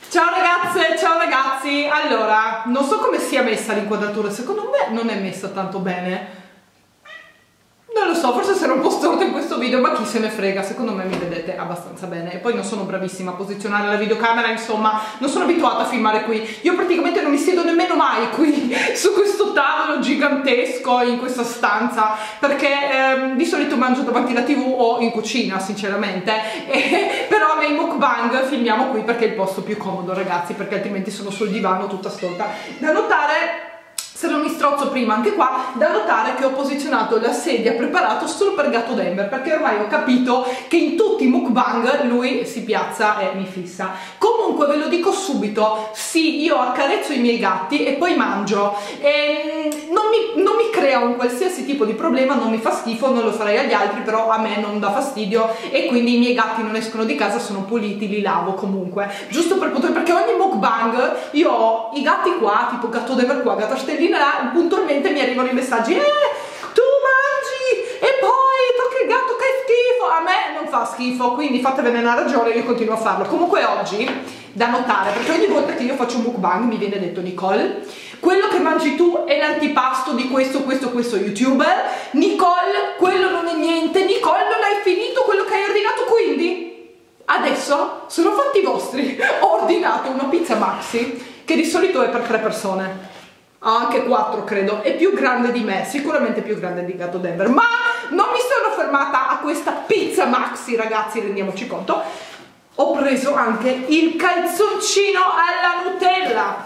Ciao ragazze, ciao ragazzi. Allora, non so come sia messa l'inquadratura, secondo me non è messa tanto bene. Non lo so, forse sarà un po' storta in questo video, ma chi se ne frega, secondo me mi vedete abbastanza bene. E poi non sono bravissima a posizionare la videocamera, insomma, non sono abituata a filmare qui. Io praticamente non mi siedo nemmeno mai qui, su questo tavolo gigantesco, in questa stanza, perché di solito mangio davanti alla TV o in cucina, sinceramente. Però nei mukbang filmiamo qui perché è il posto più comodo, ragazzi, perché altrimenti sono sul divano tutta storta. Da notare, se non mi strozzo prima anche qua, da notare che ho posizionato la sedia preparato solo per Gatto Denver, perché ormai ho capito che in tutti i mukbang lui si piazza e mi fissa. Comunque ve lo dico subito, sì, io accarezzo i miei gatti e poi mangio, e non mi crea un qualsiasi tipo di problema, non mi fa schifo, non lo farei agli altri, però a me non dà fastidio, e quindi i miei gatti non escono di casa, sono puliti, li lavo comunque, giusto per poter, perché ogni mukbang io ho i gatti qua, tipo Gatto Denver qua, Gatto Stellina là, puntualmente mi arrivano i messaggi: tu mangi e poi tocca il gatto, che schifo. A me non fa schifo, quindi fatevene una ragione, io continuo a farlo. Comunque oggi, da notare, perché ogni volta che io faccio un mukbang mi viene detto: Nicole, quello che mangi tu è l'antipasto di questo youtuber. Nicole, quello non è niente. Nicole, non hai finito quello che hai ordinato, quindi adesso sono fatti vostri. Ho ordinato una pizza maxi che di solito è per 3 persone, anche 4 credo, è più grande di me, sicuramente più grande di Gatto Denver, ma non mi sono fermata a questa pizza maxi, ragazzi, rendiamoci conto. Ho preso anche il calzoncino alla Nutella,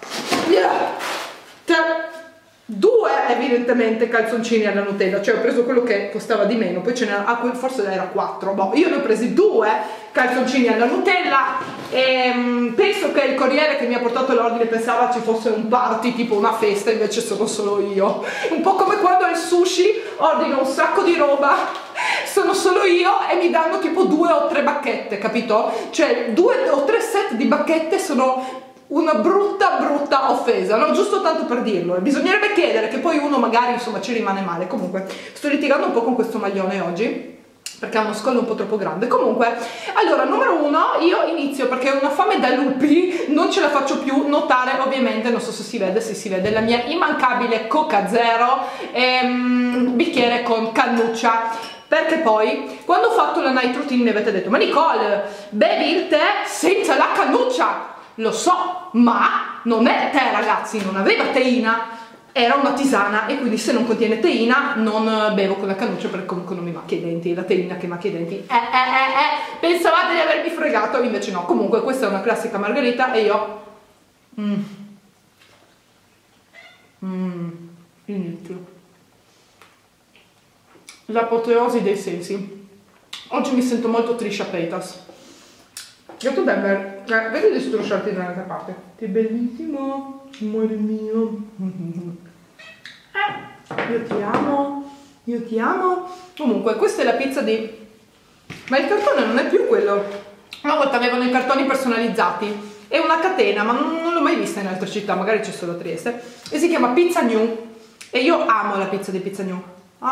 2 evidentemente calzoncini alla Nutella, cioè ho preso quello che costava di meno, poi ce n'era, forse era 4, boh, io ne ho presi 2 calzoncini alla Nutella, e penso che il corriere che mi ha portato l'ordine pensava ci fosse un party, tipo una festa, invece sono solo io, un po' come quando al sushi ordino un sacco di roba, sono solo io e mi danno tipo 2 o 3 bacchette, capito? Cioè 2 o 3 set di bacchette sono una brutta offesa, no? Giusto tanto per dirlo, e bisognerebbe chiedere, che poi uno magari insomma ci rimane male. Comunque sto litigando un po' con questo maglione oggi perché ha uno scollo un po' troppo grande. Comunque, allora, numero 1, io inizio perché ho una fame da lupi, non ce la faccio più, notare ovviamente, non so se si vede, la mia immancabile Coca Zero, bicchiere con cannuccia, perché poi quando ho fatto la night routine mi avete detto: ma Nicole, bevi il tè senza la cannuccia. Lo so, ma non è tè, ragazzi, non aveva teina, era una tisana, e quindi se non contiene teina non bevo con la cannuccia, perché comunque non mi macchia i denti, la teina che macchia i denti. Pensavate di avermi fregato, invece no. Comunque questa è una classica margherita e io inizio l'apoteosi dei sensi. Oggi mi sento molto Trisha Paytas. Gatto Denver, vedi di strusciarti dall'altra parte. Che bellissimo, amore mio. Io ti amo, io ti amo. Comunque, questa è la pizza di... Ma il cartone non è più quello. Una volta avevano i cartoni personalizzati. È una catena, ma non l'ho mai vista in altre città, magari c'è solo a Trieste. E si chiama Pizza New. E io amo la pizza di Pizza New.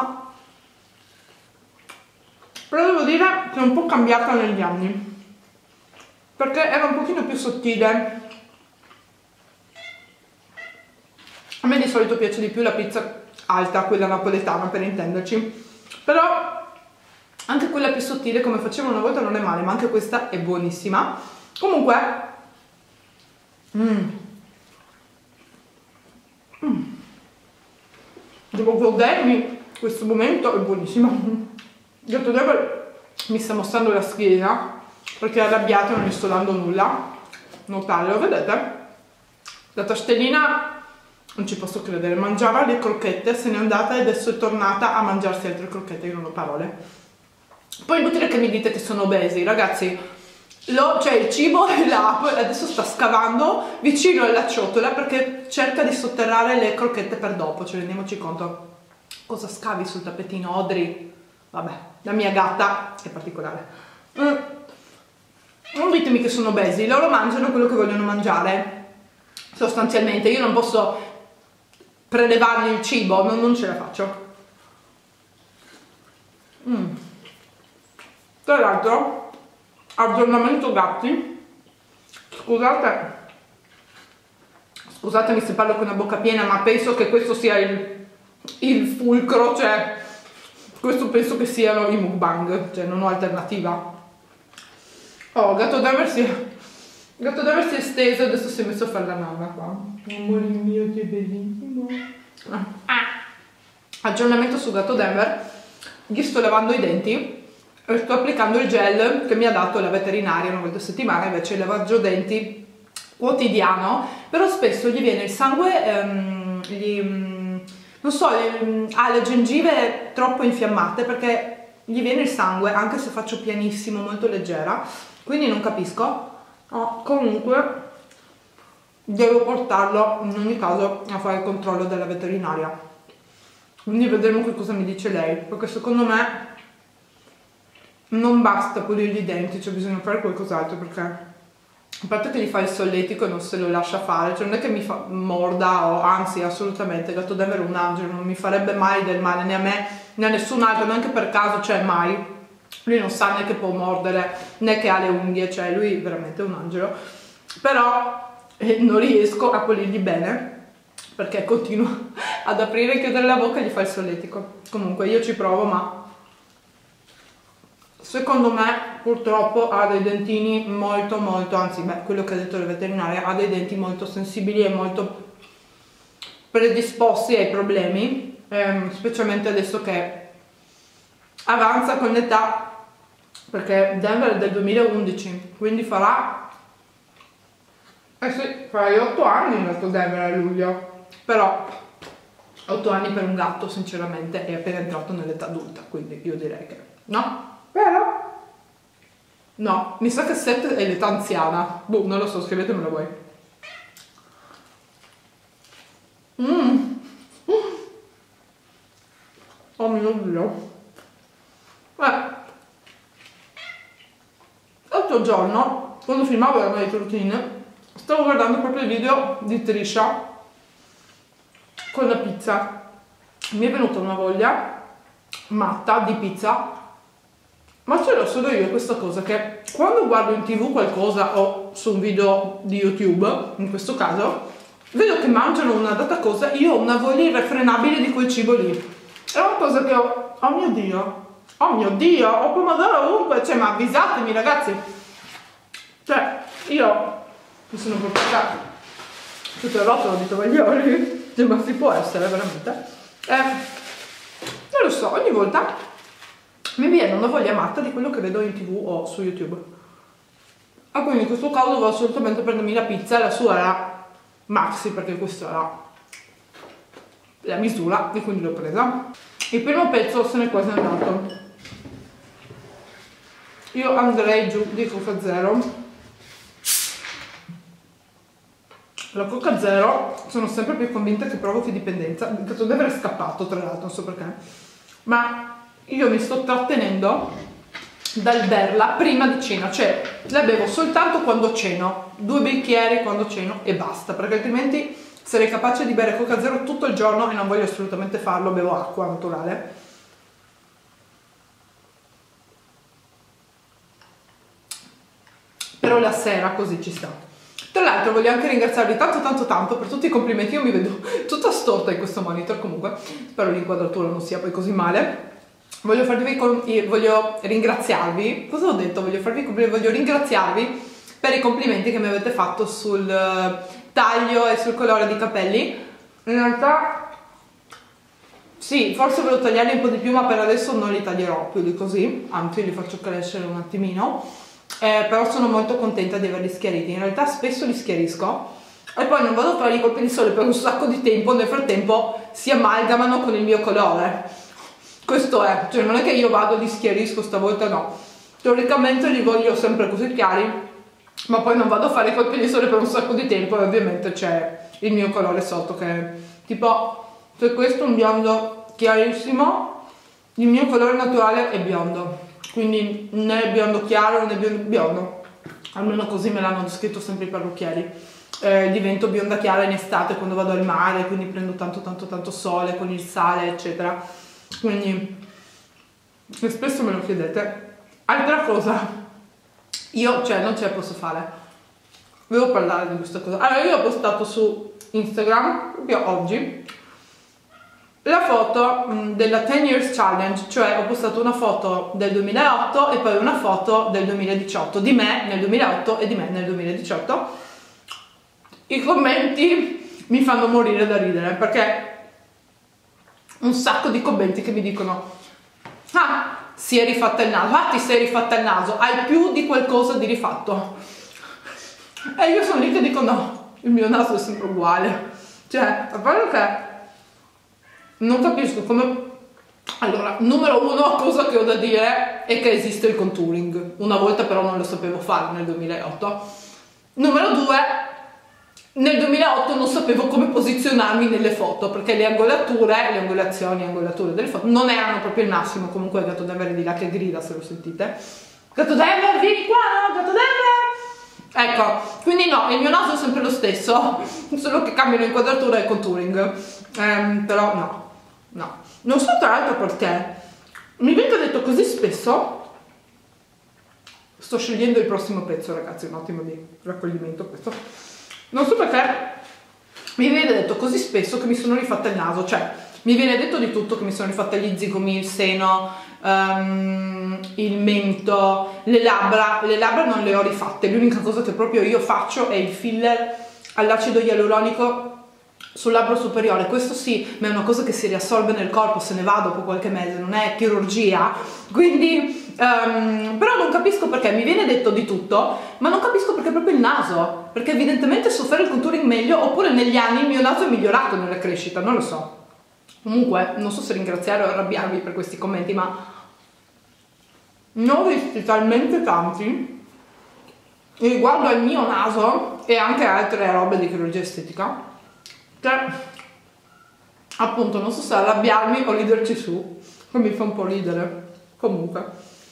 Però devo dire che è un po' cambiata negli anni, perché era un pochino più sottile. A me di solito piace di più la pizza alta, quella napoletana per intenderci, però anche quella più sottile come facevo una volta non è male, ma anche questa è buonissima. Comunque devo godermi questo momento, è buonissima. Gatto Denver mi sta mostrando la schiena perché è arrabbiato e non gli sto dando nulla. Notatelo, vedete? La Tastellina, non ci posso credere, mangiava le crocchette, se n'è andata e adesso è tornata a mangiarsi altre crocchette. Io non ho parole. Poi è inutile che mi dite che sono obesi, ragazzi. Cioè il cibo è là, poi adesso sta scavando vicino alla ciotola perché cerca di sotterrare le crocchette per dopo. Cioè, rendiamoci conto cosa scavi sul tappetino, Audrey. Vabbè, la mia gatta è particolare. Non ditemi che sono obesi, loro mangiano quello che vogliono mangiare, sostanzialmente. Io non posso prelevargli il cibo, non ce la faccio. Tra l'altro, aggiornamento gatti, scusatemi se parlo con la bocca piena, ma penso che questo sia il fulcro, cioè questo penso che siano i mukbang, cioè non ho alternativa. Oh, Gatto Denver si è steso, adesso si è messo a fare la nanna qua. Amore mio, che bellissimo. Aggiornamento su Gatto Denver. Gli sto lavando i denti e sto applicando il gel che mi ha dato la veterinaria una volta a settimana, invece il lavaggio denti quotidiano, però spesso gli viene il sangue, non so, ha le gengive troppo infiammate perché gli viene il sangue anche se faccio pianissimo, molto leggera, quindi non capisco. Comunque devo portarlo in ogni caso a fare il controllo della veterinaria, quindi vedremo che cosa mi dice lei, perché secondo me non basta pulirgli i denti, c'è bisogno di fare qualcos'altro, perché a parte che gli fa il solletico e non se lo lascia fare, cioè non è che mi morda, o anzi assolutamente, Gatto Denver è un angelo, non mi farebbe mai del male né a me né a nessun altro, neanche per caso, cioè mai. Lui non sa né che può mordere né che ha le unghie, cioè lui è veramente un angelo, però non riesco a pulirgli bene perché continua ad aprire e chiudere la bocca e gli fa il solletico. Comunque io ci provo, ma secondo me purtroppo ha dei dentini molto, anzi quello che ha detto la veterinaria, ha dei denti molto sensibili e molto predisposti ai problemi, specialmente adesso che avanza con l'età, perché Denver è del 2011, quindi farà 8 anni il nostro Denver a luglio, però 8 anni per un gatto sinceramente è appena entrato nell'età adulta, quindi io direi che no, vero? No, mi sa che 7 è l'età anziana, boh, non lo so, scrivetemelo voi. Oh mio Dio. L'altro giorno, quando filmavo la night routine, stavo guardando proprio il video di Trisha con la pizza. Mi è venuta una voglia matta di pizza, ma ce l'ho solo io questa cosa, che quando guardo in TV qualcosa o su un video di YouTube, in questo caso, vedo che mangiano una data cosa, io ho una voglia irrefrenabile di quel cibo lì. È una cosa che ho, oh mio Dio, ho pomodoro ovunque, cioè ma avvisatemi ragazzi, cioè io mi sono portata tutto il rotolo di tovaglioli, cioè, ma si può essere veramente, non lo so, ogni volta mi viene una voglia matta di quello che vedo in TV o su YouTube, e quindi in questo caso devo assolutamente prendermi la pizza, la sua era maxi perché questa era la misura e quindi l'ho presa. Il primo pezzo se n'è quasi andato. Io andrei giù di Coca Zero. La Coca Zero sono sempre più convinta che provochi dipendenza. Gatto Denver è scappato tra l'altro, non so perché, ma io mi sto trattenendo dal berla prima di cena, cioè la bevo soltanto quando ceno, 2 bicchieri quando ceno e basta, perché altrimenti sarei capace di bere Coca Zero tutto il giorno e non voglio assolutamente farlo, bevo acqua naturale. Però la sera così ci sta. Tra l'altro voglio anche ringraziarvi tanto per tutti i complimenti, io mi vedo tutta storta in questo monitor, comunque spero l'inquadratura non sia poi così male. Voglio ringraziarvi, cosa ho detto? Voglio ringraziarvi per i complimenti che mi avete fatto sul taglio e sul colore di capelli. In realtà sì, forse volevo tagliarli un po' di più, ma per adesso non li taglierò più di così, anzi li faccio crescere un attimino, però sono molto contenta di averli schiariti. In realtà spesso li schiarisco e poi non vado a fare i colpi di sole per un sacco di tempo, nel frattempo si amalgamano con il mio colore. Questo è, cioè non è che io vado, li schiarisco, stavolta no, teoricamente li voglio sempre così chiari, ma poi non vado a fare i colpi di sole per un sacco di tempo e ovviamente c'è il mio colore sotto che tipo, se questo è un biondo chiarissimo, il mio colore naturale è biondo, quindi né biondo chiaro né biondo, almeno così me l'hanno descritto sempre i parrucchieri. Divento bionda chiara in estate quando vado al mare, quindi prendo tanto sole con il sale eccetera, quindi spesso me lo chiedete. Altra cosa, io cioè non ce la posso fare, devo parlare di questa cosa. Allora, io ho postato su Instagram proprio oggi la foto della 10 Years Challenge, cioè ho postato una foto del 2008 e poi una foto del 2018, di me nel 2008 e di me nel 2018. I commenti mi fanno morire da ridere, perché un sacco di commenti che mi dicono: ah, si è rifatta il naso, ah, ti sei rifatta il naso, hai più di qualcosa di rifatto. E io sono lì che dico: no, il mio naso è sempre uguale. Cioè, a parte che non capisco come... Allora, numero uno, cosa che ho da dire è che esiste il contouring. Una volta però non lo sapevo fare nel 2008. Numero due, nel 2008 non sapevo come posizionarmi nelle foto, perché le angolature delle foto non erano proprio il massimo. Comunque il Gatto Denver è di là che grida, se lo sentite. Gatto Denver, vieni qua, no? Gatto Denver! Ecco, quindi no, il mio naso è sempre lo stesso, solo che cambiano inquadratura e contouring. Però no. Non so tra l'altro perché mi venga detto così spesso. Sto scegliendo il prossimo pezzo, ragazzi, un attimo di raccoglimento questo. Non so perché mi viene detto così spesso che mi sono rifatta il naso, cioè mi viene detto di tutto, che mi sono rifatta gli zigomi, il seno, il mento, le labbra non le ho rifatte. L'unica cosa che proprio io faccio è il filler all'acido ialuronico sul labbro superiore. Questo sì, ma è una cosa che si riassorbe nel corpo, se ne va dopo qualche mese, non è chirurgia. Quindi però non capisco perché mi viene detto di tutto, ma non capisco perché proprio il naso, perché evidentemente so fare il contouring meglio, oppure negli anni il mio naso è migliorato nella crescita, non lo so. Comunque non so se ringraziare o arrabbiarmi per questi commenti, ma ne ho visti talmente tanti riguardo al mio naso e anche altre robe di chirurgia estetica, che appunto non so se arrabbiarmi o riderci su, che mi fa un po' ridere. Comunque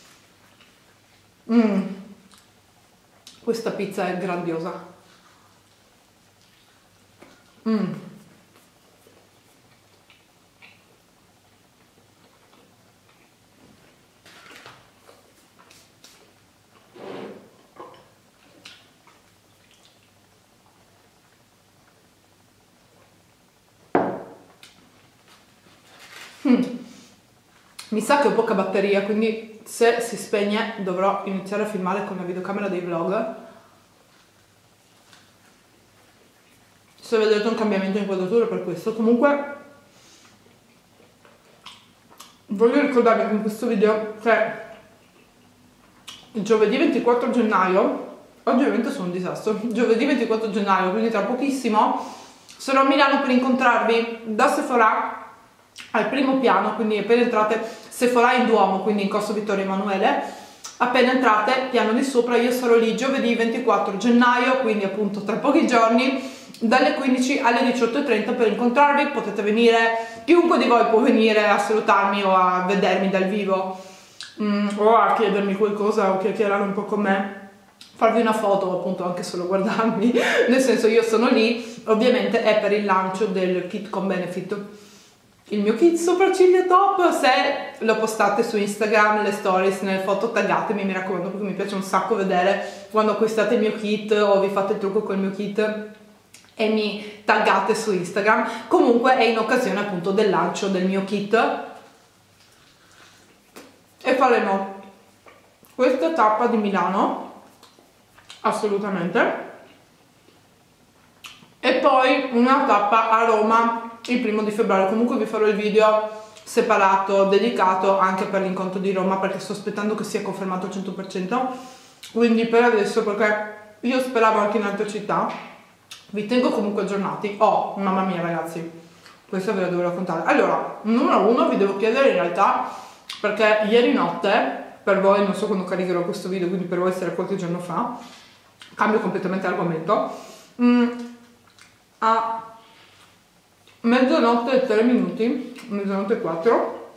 questa pizza è grandiosa. Mi sa che ho poca batteria, quindi se si spegne dovrò iniziare a filmare con la videocamera dei vlog. Se vedete un cambiamento in inquadratura per questo. Comunque voglio ricordarvi con questo video che giovedì 24 gennaio, oggi ovviamente sono un disastro, giovedì 24 gennaio, quindi tra pochissimo, sarò a Milano per incontrarvi da Sephora al primo piano, quindi appena entrate, Sephora in Duomo, quindi in Corso Vittorio Emanuele, appena entrate, piano di sopra, io sarò lì giovedì 24 gennaio, quindi appunto tra pochi giorni, dalle 15 alle 18:30 per incontrarvi. Potete venire, chiunque di voi può venire a salutarmi o a vedermi dal vivo, o a chiedermi qualcosa o chiacchierare un po' con me, farvi una foto, appunto, anche solo guardarmi, nel senso io sono lì. Ovviamente è per il lancio del kit con benefit, il mio kit sopracciglia top. Se lo postate su Instagram, le stories, nelle foto, taggatemi, mi raccomando, perché mi piace un sacco vedere quando acquistate il mio kit o vi fate il trucco col mio kit e mi taggate su Instagram. Comunque è in occasione appunto del lancio del mio kit e faremo questa tappa di Milano, assolutamente, e poi una tappa a Roma il 1° di febbraio. Comunque vi farò il video separato, dedicato anche per l'incontro di Roma, perché sto aspettando che sia confermato al 100%, quindi per adesso, perché io speravo anche in altre città, vi tengo comunque aggiornati. Oh, mamma mia ragazzi, questo ve lo devo raccontare. Allora, numero uno, vi devo chiedere in realtà, perché ieri notte, per voi, non so quando caricherò questo video, quindi per voi sarà qualche giorno fa, cambio completamente argomento, a mezzanotte e 3 minuti, mezzanotte e 4,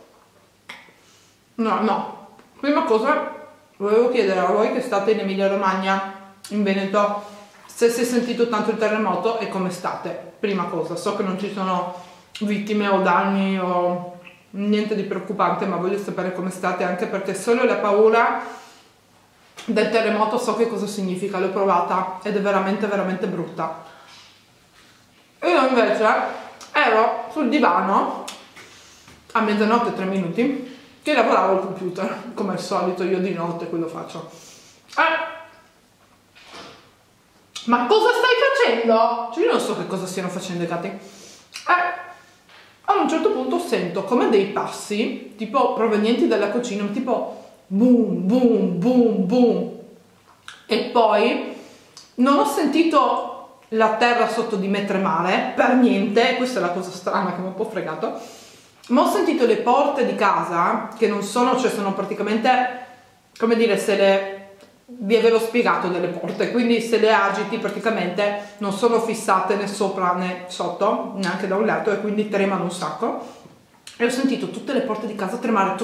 no, prima cosa volevo chiedere a voi che state in Emilia Romagna, in Veneto, se si è sentito tanto il terremoto e come state. Prima cosa, so che non ci sono vittime o danni o niente di preoccupante, ma voglio sapere come state, anche perché solo la paura del terremoto so che cosa significa, l'ho provata ed è veramente veramente brutta. Io invece ero sul divano a mezzanotte e 3 minuti che lavoravo al computer, come al solito io di notte quello faccio. Ma cosa stai facendo? Cioè io non so che cosa stiano facendo i gatti. A un certo punto sento come dei passi, tipo provenienti dalla cucina, tipo boom, boom, boom, boom. E poi non ho sentito la terra sotto di me tremare, per niente, questa è la cosa strana che mi ha un po' fregato, ma ho sentito le porte di casa, che non sono, cioè sono praticamente, come dire, se le... vi avevo spiegato delle porte, quindi se le agiti praticamente non sono fissate né sopra né sotto, neanche da un lato, e quindi tremano un sacco. E ho sentito tutte le porte di casa tremare,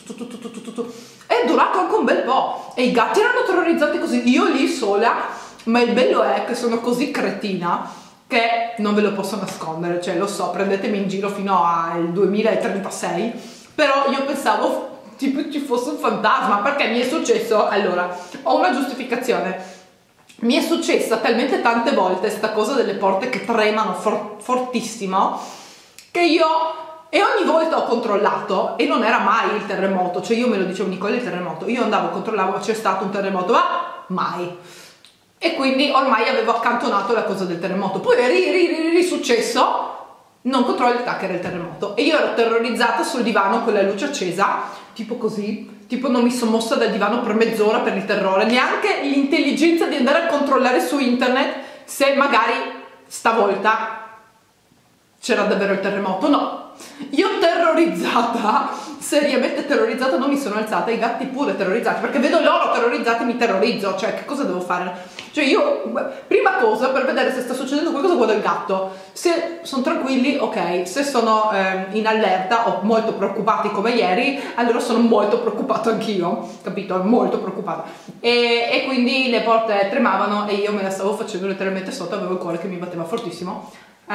è durato anche un bel po', e i gatti erano terrorizzati così, io lì sola, ma il bello è che sono così cretina che non ve lo posso nascondere, cioè lo so, prendetemi in giro fino al 2036, però io pensavo tipo ci fosse un fantasma, perché mi è successo, allora, ho una giustificazione, mi è successa talmente tante volte sta cosa delle porte che tremano fortissimo, che io, e ogni volta ho controllato, e non era mai il terremoto, cioè io me lo dicevo Nicole il terremoto, io andavo, controllavo, c'è stato un terremoto, ma mai, e quindi ormai avevo accantonato la cosa del terremoto, poi è risuccesso, non controllo il era il terremoto, e io ero terrorizzata sul divano con la luce accesa, tipo così, tipo non mi sono mossa dal divano per mezz'ora per il terrore, neanche l'intelligenza di andare a controllare su internet se magari stavolta c'era davvero il terremoto, no. Io terrorizzata, seriamente terrorizzata, non mi sono alzata, i gatti pure terrorizzati, perché vedo loro terrorizzati, mi terrorizzo, cioè che cosa devo fare? Cioè io, prima cosa, per vedere se sta succedendo qualcosa, guardo il gatto, se sono tranquilli, ok, se sono in allerta o molto preoccupati come ieri, allora sono molto preoccupata anch'io, capito? Molto preoccupata. E quindi le porte tremavano e io me la stavo facendo letteralmente sotto, avevo il cuore che mi batteva fortissimo.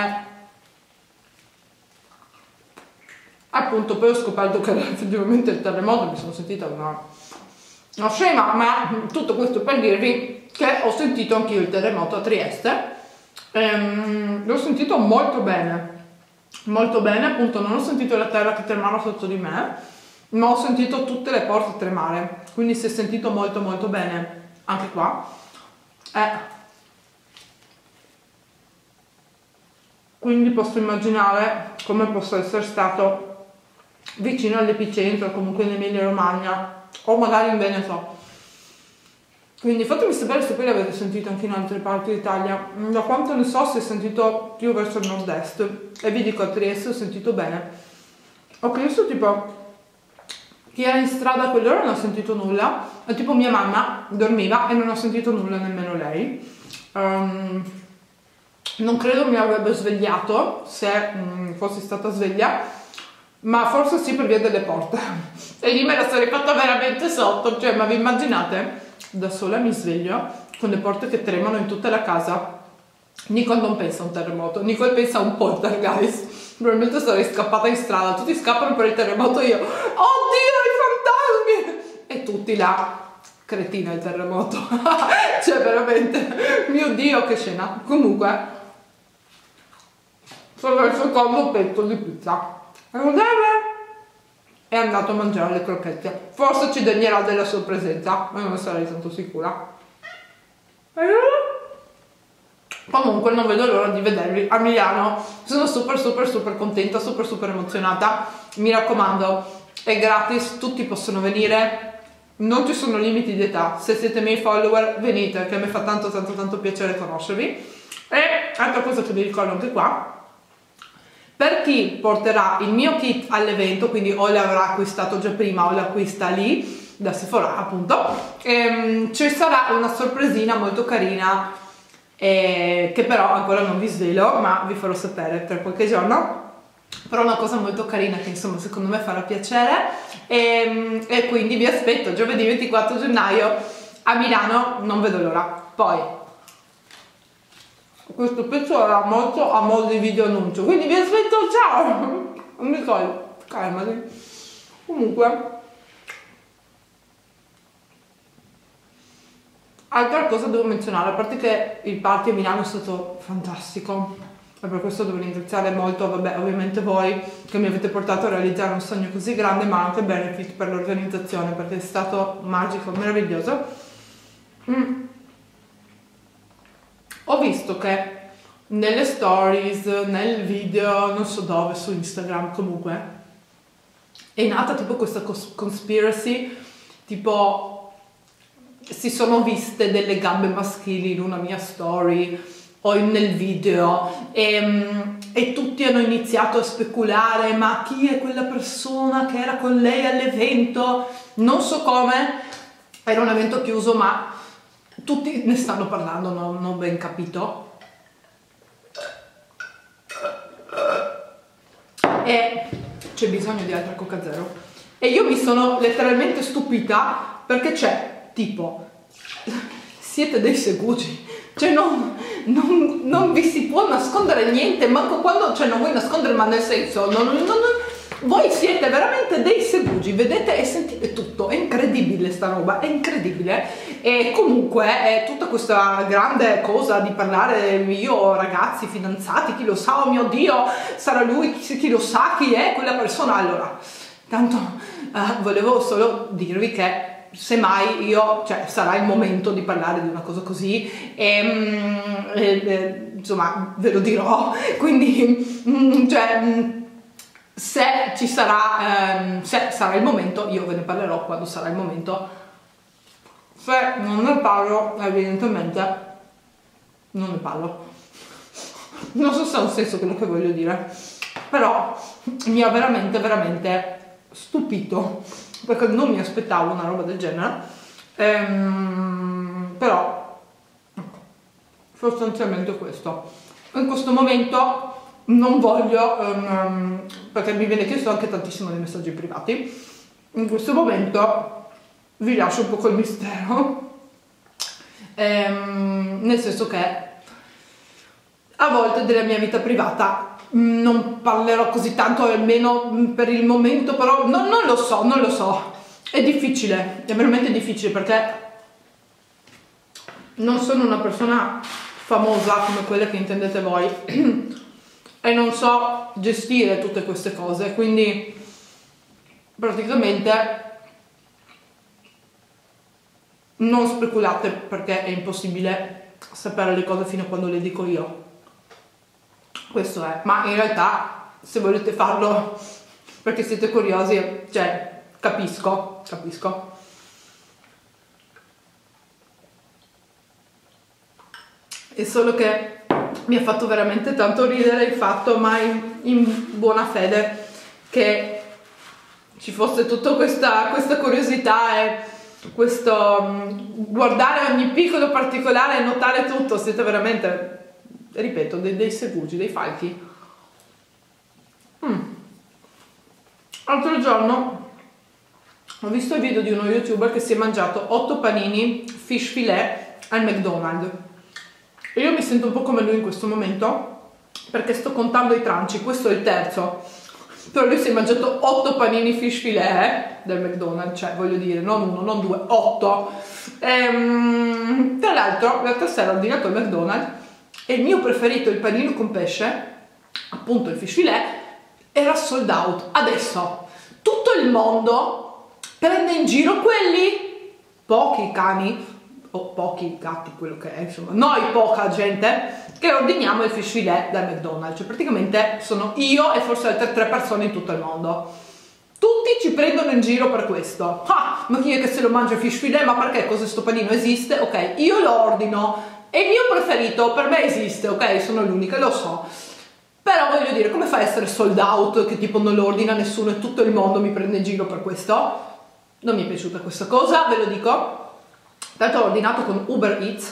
Appunto poi ho scoperto che era effettivamente il terremoto, mi sono sentita una scema, ma tutto questo per dirvi che ho sentito anch'io il terremoto a Trieste, l'ho sentito molto bene, appunto non ho sentito la terra che tremava sotto di me, ma ho sentito tutte le porte tremare, quindi si è sentito molto bene anche qua. Quindi posso immaginare come possa essere stato vicino all'epicentro, comunque in Emilia Romagna o magari in Veneto. Quindi fatemi sapere se poi l'avete sentito anche in altre parti d'Italia. Da quanto ne so si è sentito più verso il nord-est, e vi dico a Trieste ho sentito bene. Ho chiesto tipo chi era in strada a quell'ora, non ho sentito nulla, e tipo mia mamma dormiva e non ho sentito nulla nemmeno lei. Non credo mi avrebbe svegliato se fossi stata sveglia, ma forse sì per via delle porte, e lì me la sarei fatta veramente sotto, cioè ma vi immaginate? Da sola mi sveglio con le porte che tremano in tutta la casa. Nicole non pensa a un terremoto, Nicole pensa a un poltergeist, probabilmente sarei scappata in strada, tutti scappano per il terremoto, io oddio i fantasmi, e tutti là, cretina il terremoto, cioè veramente, mio Dio che scena. Comunque sono al secondo pezzo di pizza, è andato a mangiare le crocchette, forse ci degnerà della sua presenza, ma non sarei tanto sicura. Comunque non vedo l'ora di vedervi a Milano, sono super contenta, super emozionata. Mi raccomando, è gratis, tutti possono venire, non ci sono limiti di età, se siete miei follower venite, che mi fa tanto piacere conoscervi. E altra cosa che vi ricordo anche qua, per chi porterà il mio kit all'evento, quindi o l'avrà acquistato già prima o l'acquista lì da Sephora appunto, ci sarà una sorpresina molto carina, che però ancora non vi svelo, ma vi farò sapere tra qualche giorno. Però una cosa molto carina che insomma secondo me farà piacere, e quindi vi aspetto giovedì 24 gennaio a Milano, non vedo l'ora. Poi questo pezzo era molto a modo di video annuncio, quindi vi aspetto, ciao! Nicole, calmati. Comunque Altra cosa devo menzionare, a parte che il party a Milano è stato fantastico e per questo devo ringraziare molto, vabbè, ovviamente voi che mi avete portato a realizzare un sogno così grande, ma anche Benefit per l'organizzazione, perché è stato magico, meraviglioso. Ho visto che nelle stories, nel video, non so dove, su Instagram comunque, è nata tipo questa conspiracy, tipo si sono viste delle gambe maschili in una mia story o nel video e tutti hanno iniziato a speculare, ma chi è quella persona che era con lei all'evento? Non so come, era un evento chiuso, ma tutti ne stanno parlando, non ho ben capito. E c'è bisogno di altra Coca Zero. E io mi sono letteralmente stupita perché c'è tipo, siete dei segugi, cioè non vi si può nascondere niente, manco quando, cioè non vuoi nascondere, ma nel senso, voi siete veramente dei segugi, vedete e sentite tutto, è incredibile sta roba, è incredibile. E comunque è tutta questa grande cosa di parlare, io ragazzi, fidanzati, chi lo sa, oh mio Dio, sarà lui, chi lo sa chi è quella persona. Allora, tanto volevo solo dirvi che semmai io, cioè sarà il momento di parlare di una cosa così e insomma ve lo dirò, quindi cioè se ci sarà, se sarà il momento io ve ne parlerò quando sarà il momento. Se non ne parlo, evidentemente non ne parlo. Non so se ha un senso quello che voglio dire, però mi ha veramente veramente stupito perché non mi aspettavo una roba del genere, però sostanzialmente questo. In questo momento non voglio, perché mi viene chiesto anche tantissimo dei messaggi privati, in questo momento vi lascio un po' col mistero, nel senso che a volte della mia vita privata non parlerò così tanto, almeno per il momento, però non lo so, è difficile, è veramente difficile perché non sono una persona famosa come quelle che intendete voi e non so gestire tutte queste cose, quindi praticamente non speculate perché è impossibile sapere le cose fino a quando le dico io. Questo è, ma in realtà se volete farlo perché siete curiosi, cioè capisco. È solo che mi ha fatto veramente tanto ridere il fatto, ma in buona fede, che ci fosse tutta questa curiosità e questo guardare ogni piccolo particolare e notare tutto. Siete veramente, ripeto, dei segugi, dei falchi. L'altro giorno ho visto il video di uno youtuber che si è mangiato 8 panini fish filet al McDonald's e io mi sento un po' come lui in questo momento perché sto contando i tranci, questo è il terzo, però lui si è mangiato 8 panini fish filet del McDonald's, cioè voglio dire, non uno, non due, 8. Tra l'altro l'altra sera ho ordinato al McDonald's e il mio preferito, il panino con pesce, appunto il fish filet, era sold out. Adesso tutto il mondo prende in giro quelli, pochi cani o pochi gatti, quello che è, insomma, noi poca gente che ordiniamo il fish filet dal McDonald's, cioè praticamente sono io e forse altre 3 persone in tutto il mondo. Tutti ci prendono in giro per questo. Ah, ma chi è che se lo mangia il fish filet? Ma perché? Cosa, sto panino esiste? Ok, io lo ordino, è il mio preferito, per me esiste, ok, sono l'unica, lo so. Però voglio dire, come fa a essere sold out che tipo non lo ordina nessuno e tutto il mondo mi prende in giro per questo? Non mi è piaciuta questa cosa, ve lo dico. Tanto ho ordinato con Uber Eats,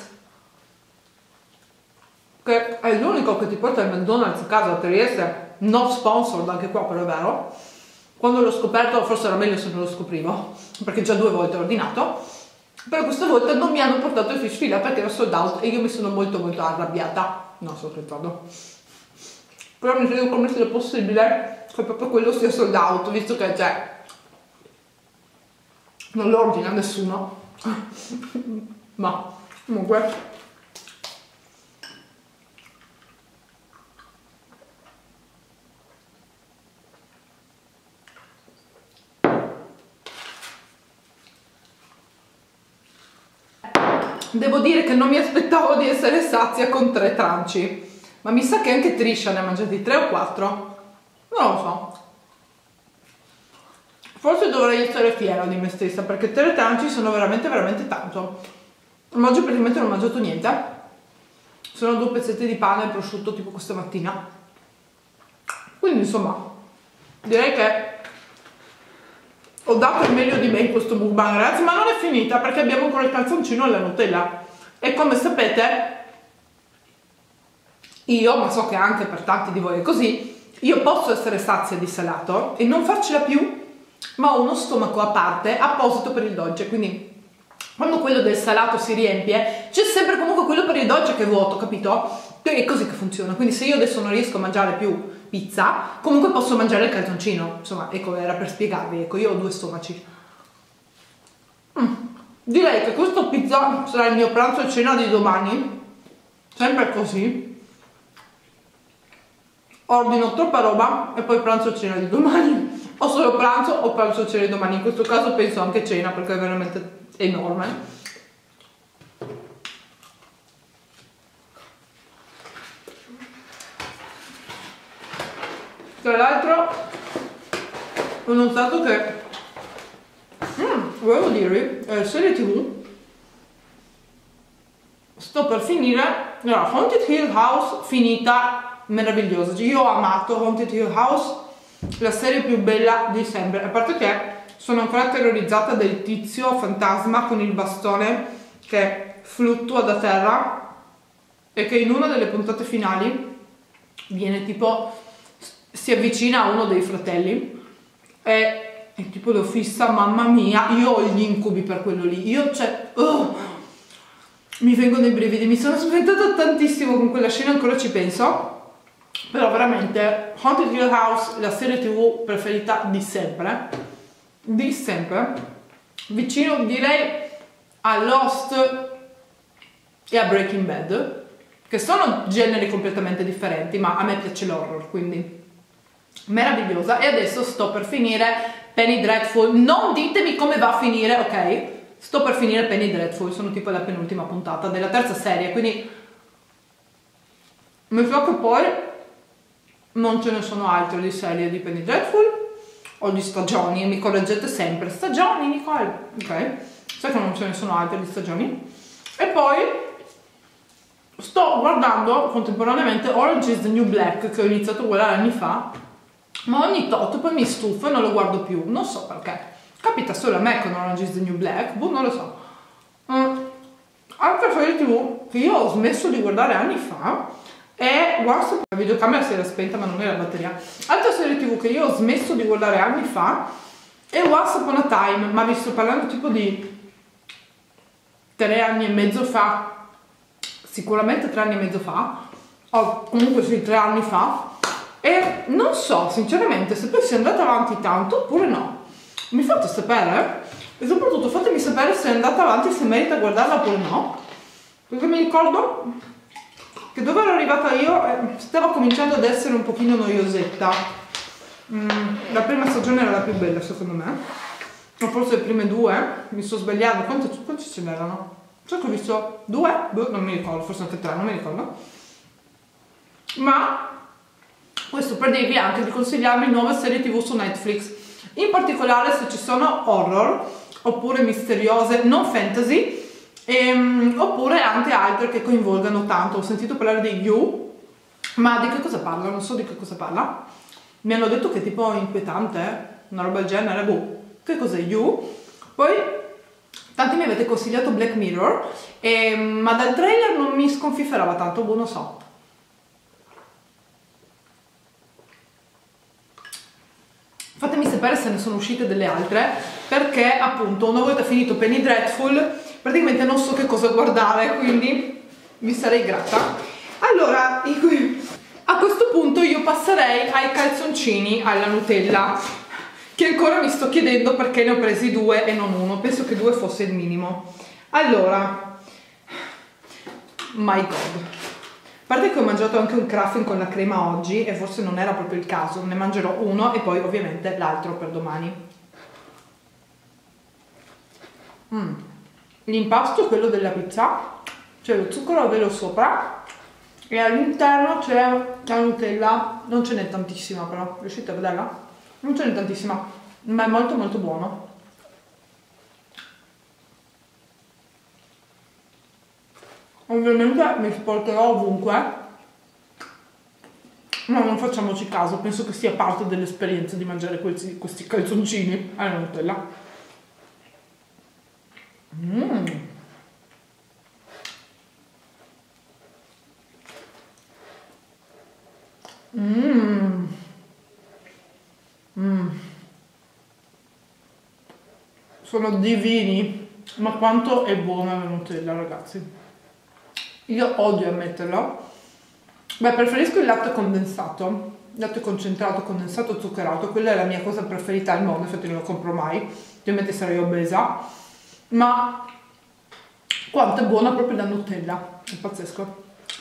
che è l'unico che ti porta il McDonald's a casa a Trieste, non sponsored anche qua, però è vero. Quando l'ho scoperto forse era meglio se non lo scoprivo, perché già 2 volte ho ordinato, però questa volta non mi hanno portato il fish filet perché era sold out e io mi sono molto arrabbiata. No, sto scherzando. Però mi chiedo come sia possibile che proprio quello sia sold out, visto che cioè non lo ordina nessuno. Ma Comunque devo dire che non mi aspettavo di essere sazia con 3 tranci, ma mi sa che anche Trisha ne ha mangiati 3 o 4, non lo so. Forse dovrei essere fiera di me stessa, perché 3 tranci sono veramente veramente tanto. Ma oggi praticamente non ho mangiato niente, sono 2 pezzetti di pane e prosciutto tipo questa mattina, quindi insomma direi che ho dato il meglio di me in questo mukbang, ragazzi, ma non è finita perché abbiamo ancora il calzoncino alla Nutella. E come sapete io, ma so che anche per tanti di voi è così, io posso essere sazia di salato e non farcela più, ma ho uno stomaco a parte apposito per il dolce, quindi quando quello del salato si riempie c'è sempre comunque quello per il dolce che è vuoto, capito? È così che funziona. Quindi se io adesso non riesco a mangiare più pizza, comunque posso mangiare il calzoncino. Insomma, ecco, era per spiegarvi, ecco, io ho 2 stomaci. Direi che questo pizza sarà il mio pranzo e cena di domani, sempre così. Ordino troppa roba e poi pranzo e cena di domani. O solo pranzo o pranzo e cena di domani, in questo caso penso anche cena perché è veramente enorme. Tra l'altro ho notato che volevo dirvi, serie tv sto per finire. Allora, Haunted Hill House finita, meravigliosa. Io ho amato Haunted Hill House, la serie più bella di sempre, a parte che sono ancora terrorizzata del tizio fantasma con il bastone che fluttua da terra e che in una delle puntate finali viene tipo, si avvicina a uno dei fratelli e tipo lo fissa. Mamma mia, io ho gli incubi per quello lì, io cioè mi vengono i brividi, mi sono spaventata tantissimo con quella scena, ancora ci penso. Però veramente Haunted Hill House, la serie tv preferita di sempre, vicino direi a Lost e a Breaking Bad, che sono generi completamente differenti, ma a me piace l'horror, quindi meravigliosa. E adesso sto per finire Penny Dreadful. Non ditemi come va a finire, ok? Sto per finire Penny Dreadful, sono tipo la penultima puntata della 3ª serie, quindi mi sa che poi non ce ne sono altre di serie di Penny Dreadful o di stagioni, mi correggete sempre, stagioni Nicole, ok? Sai che non ce ne sono altre di stagioni. E poi sto guardando contemporaneamente Orange is the New Black, che ho iniziato a guardare anni fa, ma ogni tot poi mi stufo e non lo guardo più, non so perché. Capita solo a me con Orange is the New Black, boh, non lo so. Altra serie tv che io ho smesso di guardare anni fa è Once. La videocamera si era spenta ma non era la batteria. Altra serie tv che io ho smesso di guardare anni fa è Once Upon a Time, ma vi sto parlando tipo di 3 anni e mezzo fa, sicuramente 3 anni e mezzo fa, o comunque sì, 3 anni fa, e non so sinceramente se poi sia andata avanti tanto oppure no. Mi fate sapere e soprattutto fatemi sapere se è andata avanti, se merita guardarla oppure no, perché mi ricordo che dove ero arrivata io stava cominciando ad essere un pochino noiosetta. La prima stagione era la più bella secondo me, o forse le prime 2, mi sto sbagliando. Quanti ce n'erano? So che ho visto 2? Boh, non mi ricordo, forse anche 3, non mi ricordo. Ma questo per dirvi anche di consigliarmi nuove serie tv su Netflix, in particolare se ci sono horror oppure misteriose, non fantasy, oppure anche altre che coinvolgano tanto. Ho sentito parlare di You, ma di che cosa parla? Non so di che cosa parla. Mi hanno detto che è tipo inquietante, una roba del genere, boh. Che cos'è You? Poi tanti mi avete consigliato Black Mirror, ma dal trailer non mi sconfifferava tanto, boh, non so. Fatemi sapere se ne sono uscite delle altre, perché appunto una volta finito Penny Dreadful praticamente non so che cosa guardare, quindi vi sarei grata. Allora, a questo punto io passerei ai calzoncini alla Nutella, che ancora mi sto chiedendo perché ne ho presi 2 e non 1, penso che 2 fosse il minimo. Allora, My god. A parte che ho mangiato anche un craffin con la crema oggi e forse non era proprio il caso, ne mangerò uno e poi ovviamente l'altro per domani. L'impasto è quello della pizza, c'è lo zucchero a velo sopra e all'interno c'è la Nutella, non ce n'è tantissima però, riuscite a vederla? Non ce n'è tantissima, ma è molto molto buono. Ovviamente mi sporcherò ovunque, ma non facciamoci caso, penso che sia parte dell'esperienza di mangiare questi calzoncini alla Nutella. Sono divini, ma quanto è buona la Nutella, ragazzi. Io odio ammetterlo. Beh, preferisco il latte condensato, latte concentrato, condensato, zuccherato. Quella è la mia cosa preferita al mondo, infatti non lo compro mai, ovviamente sarei obesa. Ma quanto è buona proprio la Nutella, è pazzesco.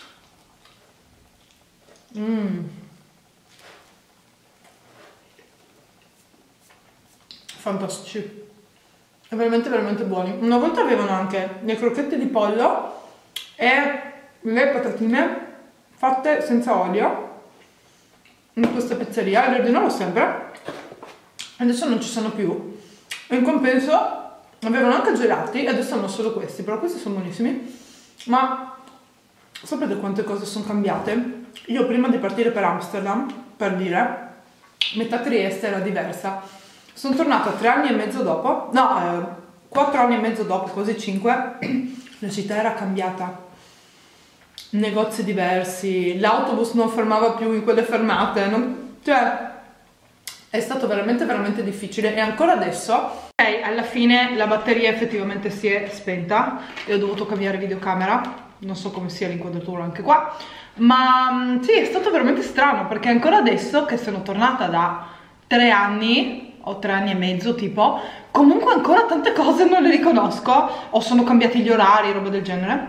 Fantastici, è veramente veramente buoni. Una volta avevano anche le crocchette di pollo e le patatine fatte senza olio in questa pizzeria, le ordinavo sempre, adesso non ci sono più. E in compenso avevano anche gelati e adesso hanno solo questi, però questi sono buonissimi. Ma sapete quante cose sono cambiate? Io prima di partire per Amsterdam, per dire, metà Trieste era diversa. Sono tornata 3 anni e mezzo dopo, no, 4 anni e mezzo dopo, quasi 5, la città era cambiata. Negozi diversi, l'autobus non fermava più in quelle fermate, cioè è stato veramente veramente difficile. E ancora adesso, ok, alla fine la batteria effettivamente si è spenta e ho dovuto cambiare videocamera, non so come sia l'inquadratura anche qua, ma sì, è stato veramente strano perché ancora adesso che sono tornata da 3 anni o 3 anni e mezzo tipo, comunque ancora tante cose non le riconosco o sono cambiati gli orari, roba del genere.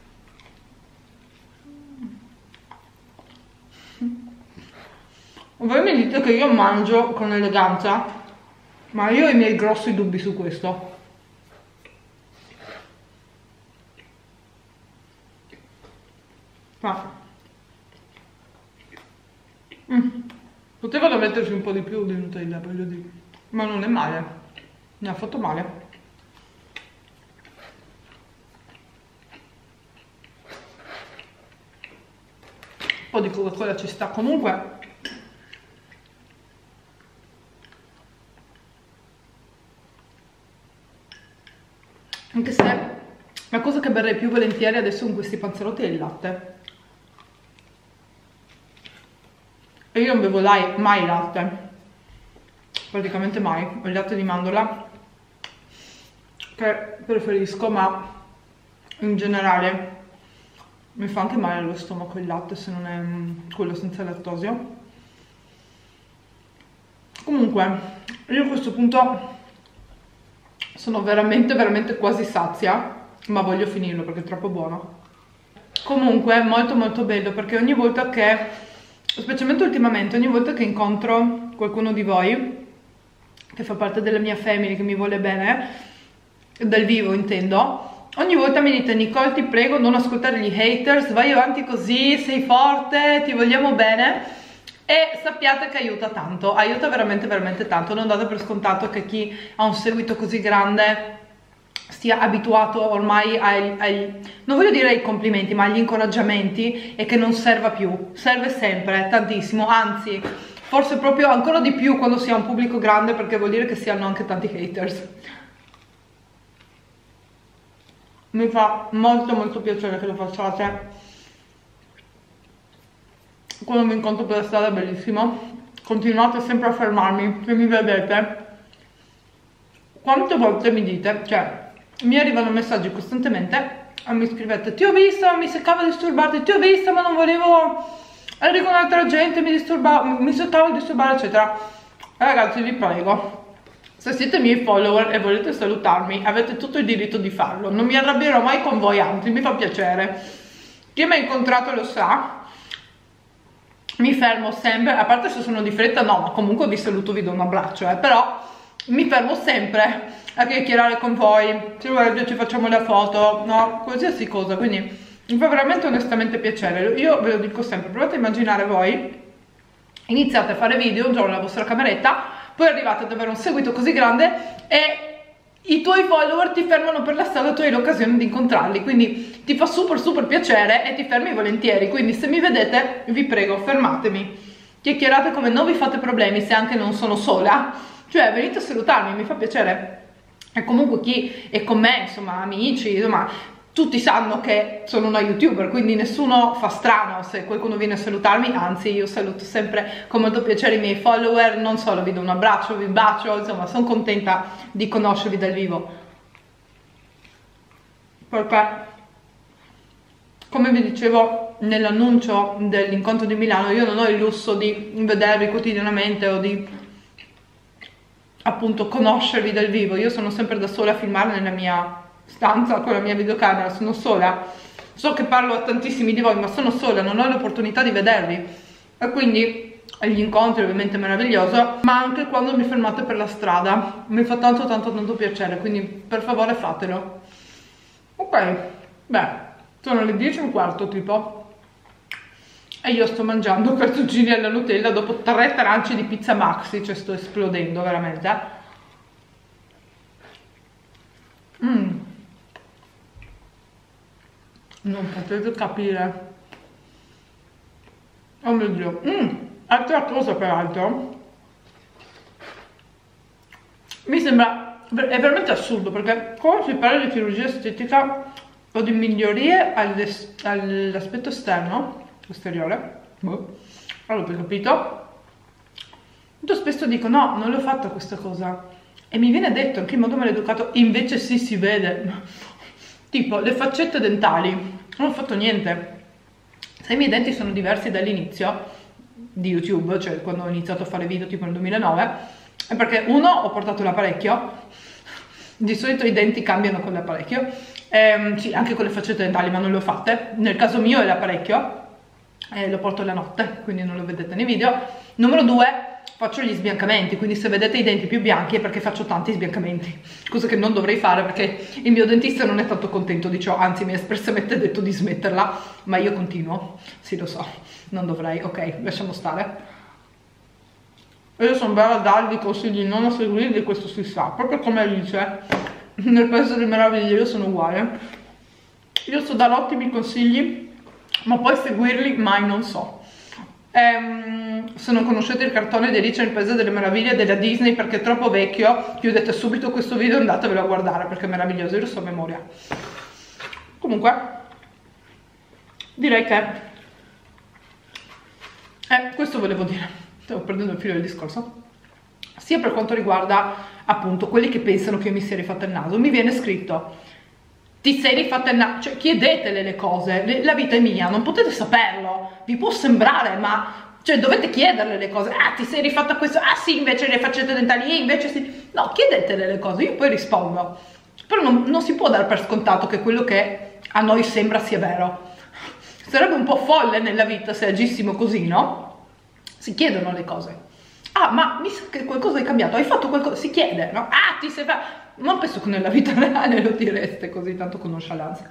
Voi mi dite che io mangio con eleganza, ma io ho i miei grossi dubbi su questo. Potevano metterci un po' di più di Nutella, voglio dire, ma non è male, mi ha fatto male. Un po' di Coca-Cola ci sta comunque. Anche se la cosa che berrei più volentieri adesso con questi panzerotti è il latte. E io non bevo mai latte, praticamente mai, ho il latte di mandorla che preferisco, ma in generale mi fa anche male allo stomaco il latte se non è quello senza lattosio. Comunque io a questo punto sono veramente quasi sazia, ma voglio finirlo perché è troppo buono. Comunque molto molto bello perché ogni volta che, specialmente ultimamente, ogni volta che incontro qualcuno di voi che fa parte della mia family, che mi vuole bene, dal vivo intendo, ogni volta mi dite: Nicole, ti prego non ascoltare gli haters, vai avanti così, sei forte, ti vogliamo bene. E sappiate che aiuta tanto, aiuta veramente tanto. Non date per scontato che chi ha un seguito così grande stia abituato ormai non voglio dire ai complimenti, ma agli incoraggiamenti, e che non serva più. Serve sempre tantissimo, anzi forse proprio ancora di più quando si ha un pubblico grande, perché vuol dire che si hanno anche tanti haters. Mi fa molto piacere che lo facciate. Quando mi incontro per la strada è bellissimo. Continuate sempre a fermarmi se mi vedete. Quante volte mi dite, cioè mi arrivano messaggi costantemente e mi scrivete: ti ho vista, mi seccava di disturbarti, ti ho vista ma non volevo, eri con altra gente, mi seccava di disturbare eccetera. Ragazzi, vi prego, se siete miei follower e volete salutarmi avete tutto il diritto di farlo, non mi arrabbierò mai con voi, anzi mi fa piacere. Chi mi ha incontrato lo sa, mi fermo sempre, a parte se sono di fretta no, ma comunque vi saluto, vi do un abbraccio, però mi fermo sempre a chiacchierare con voi, se volete ci facciamo la foto, no, qualsiasi cosa, quindi mi fa veramente onestamente piacere. Io ve lo dico sempre, provate a immaginare voi, iniziate a fare video un giorno nella vostra cameretta, poi arrivate ad avere un seguito così grande e i tuoi follower ti fermano per la strada, tu hai l'occasione di incontrarli, quindi ti fa super piacere e ti fermi volentieri. Quindi se mi vedete, vi prego, fermatemi, chiacchierate come non vi fate problemi, se anche non sono sola, cioè venite a salutarmi, mi fa piacere. E comunque chi è con me, insomma, amici, insomma, tutti sanno che sono una youtuber, quindi nessuno fa strano se qualcuno viene a salutarmi, anzi io saluto sempre con molto piacere i miei follower, non solo vi do un abbraccio, vi bacio, insomma sono contenta di conoscervi dal vivo, perché come vi dicevo nell'annuncio dell'incontro di Milano, io non ho il lusso di vedervi quotidianamente o di appunto conoscervi dal vivo, io sono sempre da sola a filmare nella mia stanza con la mia videocamera, sono sola, so che parlo a tantissimi di voi ma sono sola, non ho l'opportunità di vedervi e quindi gli incontri ovviamente meraviglioso, ma anche quando mi fermate per la strada mi fa tanto piacere, quindi per favore fatelo. Ok, beh, sono le 10:15 tipo e io sto mangiando cartoncini alla Nutella dopo 3 tranci di pizza maxi, cioè sto esplodendo veramente. Non potete capire. Oh mio Dio. Altra cosa peraltro, mi sembra, è veramente assurdo, perché quando si parla di chirurgia estetica o di migliorie all'aspetto esterno, esteriore, allora ho capito, molto spesso dico no, non l'ho fatta questa cosa, e mi viene detto anche in modo maleducato, invece sì, si vede. Tipo le faccette dentali, non ho fatto niente. Se i miei denti sono diversi dall'inizio di YouTube, cioè quando ho iniziato a fare video tipo nel 2009, è perché uno, ho portato l'apparecchio, di solito i denti cambiano con l'apparecchio, sì, anche con le faccette dentali, ma non le ho fatte. Nel caso mio è l'apparecchio, lo porto la notte, quindi non lo vedete nei video. Numero 2, faccio gli sbiancamenti, quindi se vedete i denti più bianchi è perché faccio tanti sbiancamenti, cosa che non dovrei fare perché il mio dentista non è tanto contento di ciò, anzi mi ha espressamente detto di smetterla, ma io continuo, sì lo so, non dovrei, ok, lasciamo stare. Io sono brava a darvi consigli, non a seguirli, questo si sa, proprio come Alice, nel Paese delle Meraviglie, io sono uguale, io so dare ottimi consigli, ma poi seguirli mai non so. Se non conoscete il cartone di Alice nel Paese delle Meraviglie della Disney perché è troppo vecchio, chiudete subito questo video e andatevelo a guardare perché è meraviglioso, io lo so a memoria. Comunque direi che questo volevo dire, stavo prendendo il filo del discorso, sia per quanto riguarda appunto quelli che pensano che io mi sia rifatta il naso. Mi viene scritto: ti sei rifatta il naso, cioè chiedetele le cose, la vita è mia, non potete saperlo, vi può sembrare, ma cioè dovete chiederle le cose. Ah, ti sei rifatta questo, ah sì, invece le faccette dentali, invece sì, no, chiedetele le cose, io poi rispondo, però non si può dare per scontato che quello che a noi sembra sia vero. Sarebbe un po' folle nella vita se agissimo così, no? Si chiedono le cose. Ah, ma mi sa che qualcosa è cambiato, hai fatto qualcosa, si chiede, no? Ah, ti sei fatta... Non penso che nella vita reale lo direste così, tanto con nonchalance.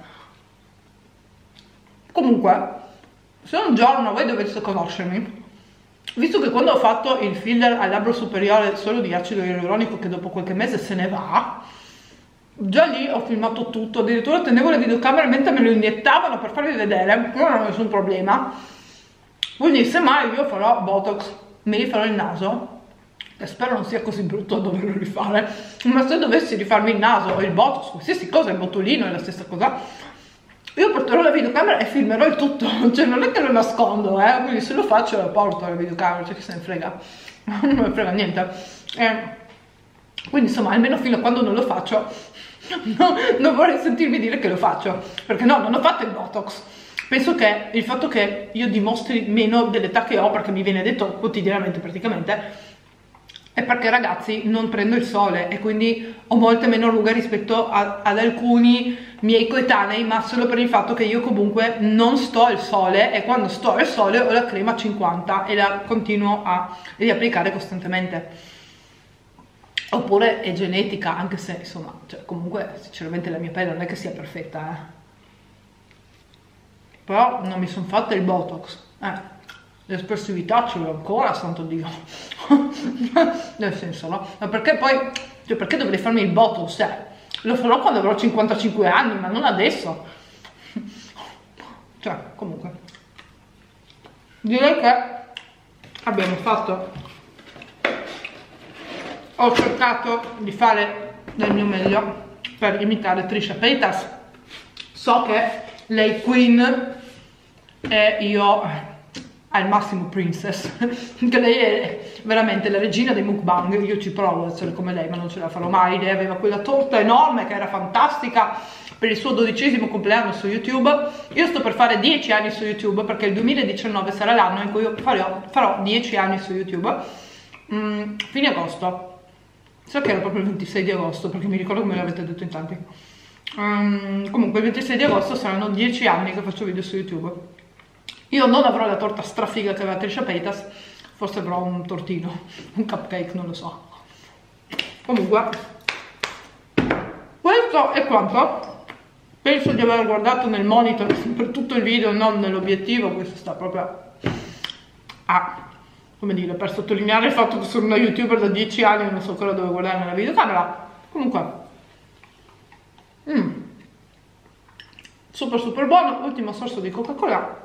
Comunque, se un giorno voi doveste conoscermi, visto che quando ho fatto il filler al labbro superiore solo di acido ialuronico, che dopo qualche mese se ne va, già lì ho filmato tutto, addirittura tenevo le videocamere mentre me lo iniettavano per farvi vedere, non ho nessun problema. Quindi se mai io farò Botox, mi rifarò il naso, e spero non sia così brutto a doverlo rifare, ma se dovessi rifarmi il naso o il Botox, qualsiasi cosa, il botulino è la stessa cosa, io porterò la videocamera e filmerò il tutto, cioè non è che lo nascondo, quindi se lo faccio lo porto la videocamera, cioè chi se ne frega, non me ne frega niente. Quindi insomma, almeno fino a quando non lo faccio, non vorrei sentirmi dire che lo faccio, perché no, non ho fatto il Botox. Penso che il fatto che io dimostri meno dell'età che ho, perché mi viene detto quotidianamente praticamente, è perché ragazzi non prendo il sole e quindi ho molte meno rughe rispetto ad alcuni miei coetanei, ma solo per il fatto che io comunque non sto al sole, e quando sto al sole ho la crema 50 e la continuo a riapplicare costantemente. Oppure è genetica, anche se insomma, cioè, comunque sinceramente la mia pelle non è che sia perfetta, però non mi sono fatta il botox, l'espressività ce l'ho ancora, santo Dio. Nel senso, no? Ma perché poi, cioè, perché dovrei farmi il botox? Lo farò quando avrò 55 anni, ma non adesso. Cioè, comunque, direi che abbiamo fatto, ho cercato di fare del mio meglio per imitare Trisha Paytas. So che lei Queen e io al massimo Princess, che lei è veramente la regina dei mukbang. Io ci provo ad essere come lei, ma non ce la farò mai. Lei aveva quella torta enorme che era fantastica per il suo 12° compleanno su YouTube. Io sto per fare 10 anni su YouTube, perché il 2019 sarà l'anno in cui io farò 10 anni su YouTube, fine agosto. So che era proprio il 26 di agosto, perché mi ricordo che me l'avete detto in tanti. Comunque il 26 di agosto saranno 10 anni che faccio video su YouTube. Io non avrò la torta strafiga che aveva Trisha Paytas, forse avrò un tortino, un cupcake, non lo so. Comunque, questo è quanto. Penso di aver guardato nel monitor per tutto il video, non nell'obiettivo. Questo sta proprio come dire, per sottolineare il fatto che sono una youtuber da 10 anni e non so ancora dove guardare nella videocamera. Comunque, super buono. Ultimo sorso di Coca-Cola.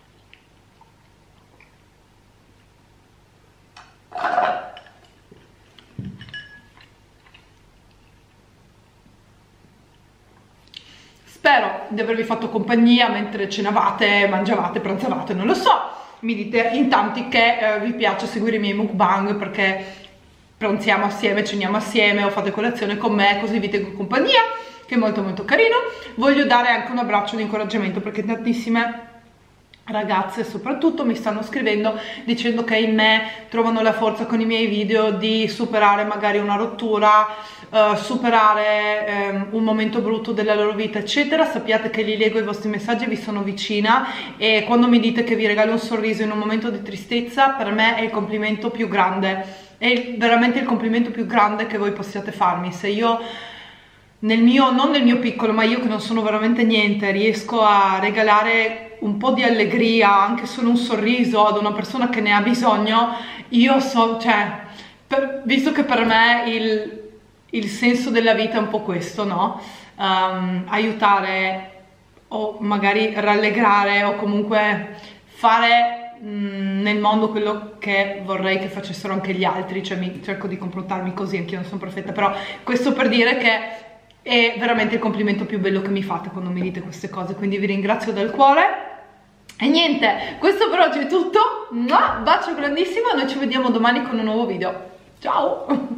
Spero di avervi fatto compagnia mentre cenavate, mangiavate, pranzavate, non lo so. Mi dite in tanti che vi piace seguire i miei mukbang perché pranziamo assieme, ceniamo assieme o fate colazione con me, così vi tengo compagnia, che è molto carino. Voglio dare anche un abbraccio di incoraggiamento perché tantissime ragazze soprattutto mi stanno scrivendo dicendo che in me trovano la forza con i miei video di superare magari una rottura, superare un momento brutto della loro vita eccetera. Sappiate che li leggo i vostri messaggi, vi sono vicina, e quando mi dite che vi regalo un sorriso in un momento di tristezza, per me è il complimento più grande, è veramente il complimento più grande che voi possiate farmi. Se io non nel mio piccolo, ma io che non sono veramente niente, riesco a regalare un po' di allegria, anche solo un sorriso ad una persona che ne ha bisogno, io so, cioè, visto che per me il senso della vita è un po' questo, no? Aiutare o magari rallegrare o comunque fare nel mondo quello che vorrei che facessero anche gli altri, cioè cerco di comportarmi così, anch'io non sono perfetta, però questo per dire che è veramente il complimento più bello che mi fate quando mi dite queste cose, quindi vi ringrazio dal cuore. E niente, questo per oggi è tutto, bacio grandissimo, noi ci vediamo domani con un nuovo video, ciao!